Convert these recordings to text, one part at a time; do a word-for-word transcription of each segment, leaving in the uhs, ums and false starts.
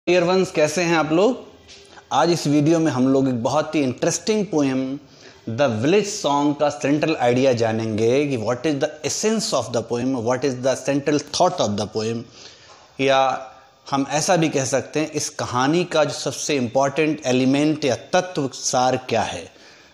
Dear ones, कैसे हैं आप लोग। आज इस वीडियो में हम लोग एक बहुत ही interesting poem the village song का सेंट्रल आइडिया जानेंगे कि what is the essence of the poem, what is the central thought of the poem, या हम ऐसा भी कह सकते हैं इस कहानी का जो सबसे इम्पॉर्टेंट एलिमेंट या तत्व सार क्या है।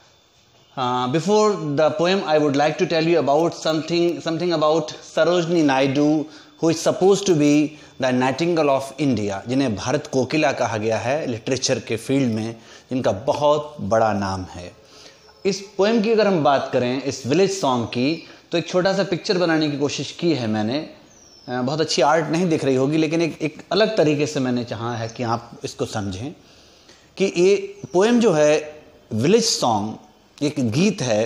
Before the poem I would like to tell you about something something about Sarojini Naidu, who is suppose to be the nightingale of India, जिन्हें भारत कोकिला कहा गया है लिटरेचर के फील्ड में, जिनका बहुत बड़ा नाम है। इस पोएम की अगर हम बात करें, इस विलेज सॉन्ग की, तो एक छोटा सा पिक्चर बनाने की कोशिश की है मैंने। बहुत अच्छी आर्ट नहीं दिख रही होगी, लेकिन एक एक अलग तरीके से मैंने चाहा है कि आप इसको समझें कि ये पोएम जो है विलेज सॉन्ग एक गीत है,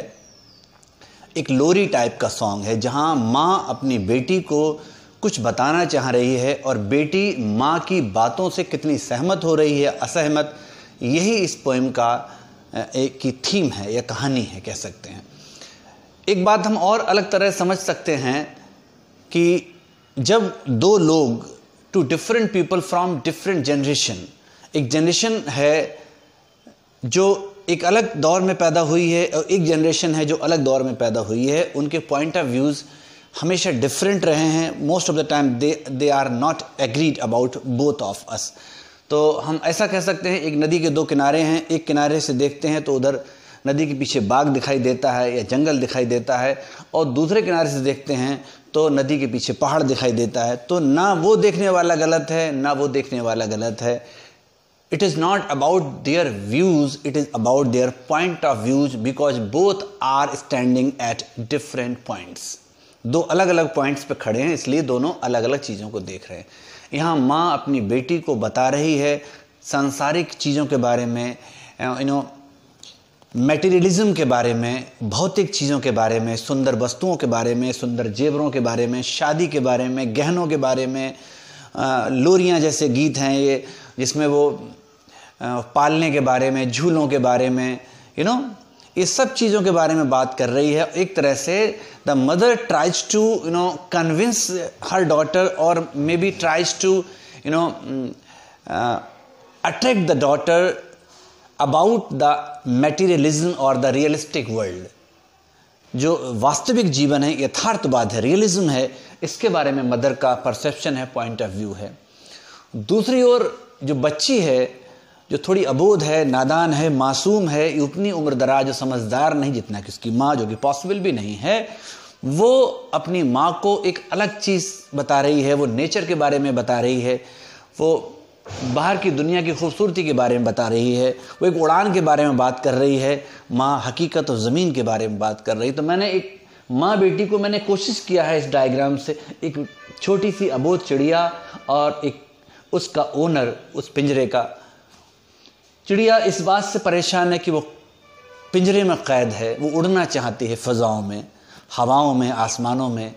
एक लोरी टाइप का सॉन्ग है, जहाँ माँ अपनी बेटी को कुछ बताना चाह रही है और बेटी माँ की बातों से कितनी सहमत हो रही है, असहमत, यही इस पोएम का एक की थीम है या कहानी है, कह सकते हैं। एक बात हम और अलग तरह समझ सकते हैं कि जब दो लोग, two different people from different generation, एक जनरेशन है जो एक अलग दौर में पैदा हुई है और एक जनरेशन है जो अलग दौर में पैदा हुई है, उनके पॉइंट ऑफ व्यूज़ हमेशा डिफरेंट रहे हैं। Most of the time they they are not agreed about both of us. तो हम ऐसा कह सकते हैं, एक नदी के दो किनारे हैं, एक किनारे से देखते हैं तो उधर नदी के पीछे बाग दिखाई देता है या जंगल दिखाई देता है, और दूसरे किनारे से देखते हैं तो नदी के पीछे पहाड़ दिखाई देता है। तो ना वो देखने वाला गलत है, ना वो देखने वाला गलत है। It is not about their views, it is about their point of views, because both are standing at different points. दो अलग अलग पॉइंट्स पे खड़े हैं, इसलिए दोनों अलग अलग चीज़ों को देख रहे हैं। यहाँ माँ अपनी बेटी को बता रही है सांसारिक चीज़ों के बारे में, यू नो मटेरियलिज्म के बारे में, भौतिक चीज़ों के बारे में, सुंदर वस्तुओं के बारे में, सुंदर जेवरों के बारे में, शादी के बारे में, गहनों के बारे में। लोरियाँ जैसे गीत हैं ये, जिसमें वो आ, पालने के बारे में, झूलों के बारे में, यू नो ये सब चीज़ों के बारे में बात कर रही है। एक तरह से the mother tries to you know convince her daughter, और maybe tries to you know attract the daughter about the materialism और द रियलिस्टिक वर्ल्ड। जो वास्तविक जीवन है, यथार्थवाद है, रियलिज्म है, इसके बारे में मदर का परसेप्शन है, पॉइंट ऑफ व्यू है। दूसरी ओर जो बच्ची है, जो थोड़ी अबोध है, नादान है, मासूम है, उतनी उम्र दराज जो समझदार नहीं जितना कि उसकी माँ, जो कि पॉसिबल भी नहीं है, वो अपनी माँ को एक अलग चीज़ बता रही है। वो नेचर के बारे में बता रही है, वो बाहर की दुनिया की खूबसूरती के बारे में बता रही है, वो एक उड़ान के बारे में बात कर रही है, माँ हकीकत और ज़मीन के बारे में बात कर रही है। तो मैंने एक माँ बेटी को मैंने कोशिश किया है इस डायग्राम से, एक छोटी सी अबोध चिड़िया और एक उसका ओनर, उस पिंजरे का। चिड़िया इस बात से परेशान है कि वो पिंजरे में कैद है, वो उड़ना चाहती है फ़ज़ाओं में, हवाओं में, आसमानों में,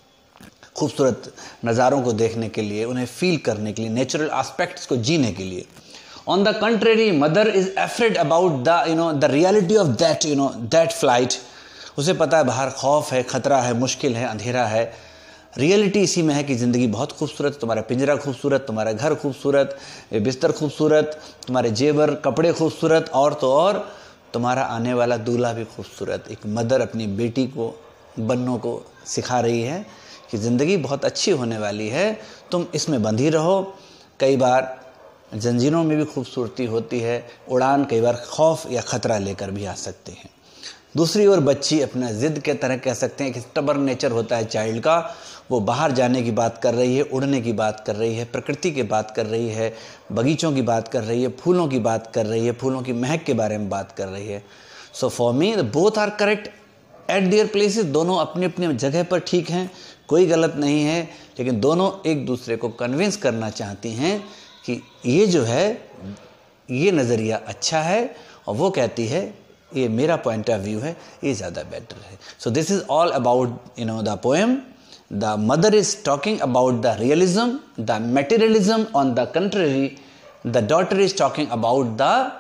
खूबसूरत नज़ारों को देखने के लिए, उन्हें फील करने के लिए, नेचुरल एस्पेक्ट्स को जीने के लिए। On the contrary, mother is afraid about the you know the reality of that you know that flight. उसे पता है बाहर खौफ है, ख़तरा है, मुश्किल है, अंधेरा है। रियलिटी इसी में है कि ज़िंदगी बहुत खूबसूरत, तुम्हारा पिंजरा खूबसूरत, तुम्हारा घर खूबसूरत, बिस्तर खूबसूरत, तुम्हारे जेवर कपड़े खूबसूरत, और तो और तुम्हारा आने वाला दूल्हा भी खूबसूरत। एक मदर अपनी बेटी को, बन्नों को सिखा रही है कि ज़िंदगी बहुत अच्छी होने वाली है, तुम इसमें बंधी रहो। कई बार जंजीरों में भी खूबसूरती होती है, उड़ान कई बार खौफ या ख़तरा लेकर भी आ सकते हैं। दूसरी ओर बच्ची अपना ज़िद के तरह कह सकते हैं कि स्टबर्न नेचर होता है चाइल्ड का, वो बाहर जाने की बात कर रही है, उड़ने की बात कर रही है, प्रकृति की बात कर रही है, बगीचों की बात कर रही है, फूलों की बात कर रही है, फूलों की महक के बारे में बात कर रही है। So for me both are correct at their places. दोनों अपनी अपनी जगह पर ठीक हैं, कोई गलत नहीं है, लेकिन दोनों एक दूसरे को कन्विंस करना चाहती हैं कि ये जो है, ये नज़रिया अच्छा है, और वो कहती है ये मेरा पॉइंट ऑफ व्यू है, ये ज़्यादा बेटर है। So this is all about you know the poem. The mother is talking about the realism, the materialism. On the contrary, the daughter is talking about the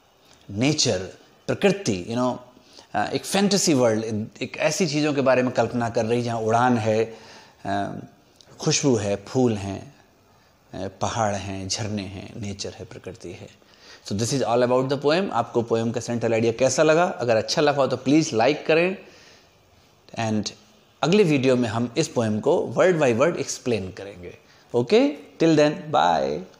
nature, प्रकृति, you know एक fantasy world, एक ऐसी चीज़ों के बारे में कल्पना कर रही जहाँ उड़ान है, खुशबू है, फूल हैं, पहाड़ हैं, झरने हैं, नेचर है, प्रकृति है। So this is all about the poem. आपको पोएम का सेंट्रल आइडिया कैसा लगा? अगर अच्छा लगा हो तो प्लीज़ लाइक करें, एंड अगले वीडियो में हम इस पोएम को वर्ड बाय वर्ड एक्सप्लेन करेंगे। Okay, till then bye.